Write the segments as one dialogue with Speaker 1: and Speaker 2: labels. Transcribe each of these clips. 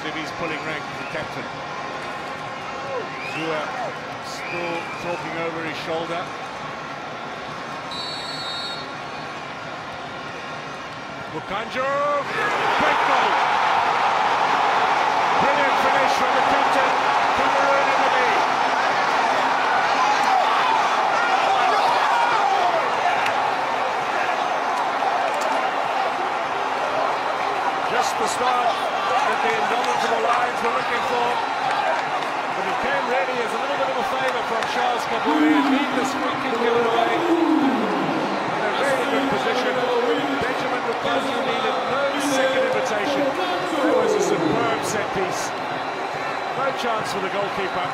Speaker 1: as if he's pulling rank as the captain. Zua still talking over his shoulder. Mukanju, great goal! Brilliant finish from the captain. Cameroon in the lead. Just the start that the indomitable Lions were looking for. But it came really as a little bit of a favour from Charles Kabuli. Needless free kick given away. In a really good position. Benjamin Mukanju needed no second invitation. That was a superb set piece. No chance for the goalkeeper.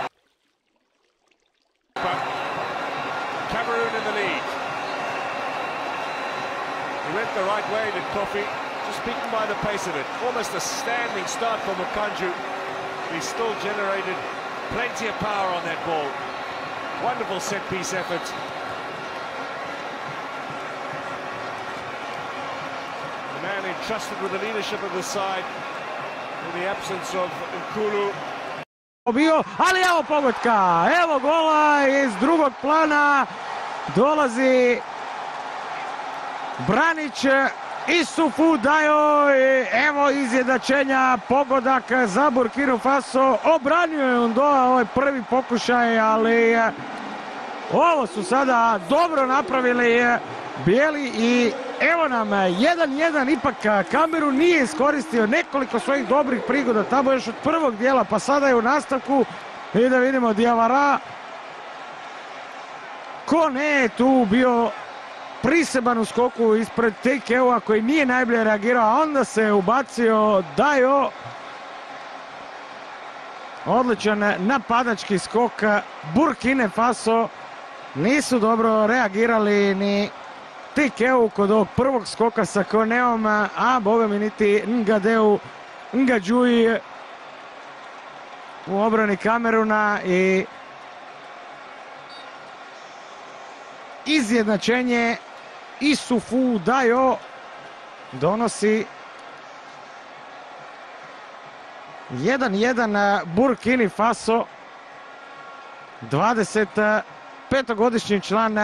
Speaker 1: But Cameroon in the lead. He went the right way, did Kofi. Just beaten by the pace of it. Almost a standing start for Mukanju. He still generated plenty of power on that ball. Wonderful set-piece effort. The man entrusted with the leadership of the side in the absence of Nkulu.
Speaker 2: Ali evo pogotka, evo gola iz drugog plana, dolazi Branić, Issoufou Dayo, evo izjednačenja, pogodak za Burkina Faso, obranio je Undoa ovaj prvi pokušaj, ali ovo su sada dobro napravili bijeli i evo nam 1-1, ipak Kamerun nije iskoristio nekoliko svojih dobrih prigoda tamo još od prvog dijela, pa sada je u nastavku i da vidimo Diawara, Kone je tu bio priseban u skoku ispred Tekea koji nije najbolje reagirao, a onda se ubacio Dayo. Odličan napadački skok Burkine Faso. Nisu dobro reagirali ni Tekeu kod ovog prvog skoka sa Koneom, a boga mi niti Ngadeu Ngadjui u obrani Kameruna i izjednačenje Issoufou Dayo donosi 1-1 Burkini Faso, 25-godišnji član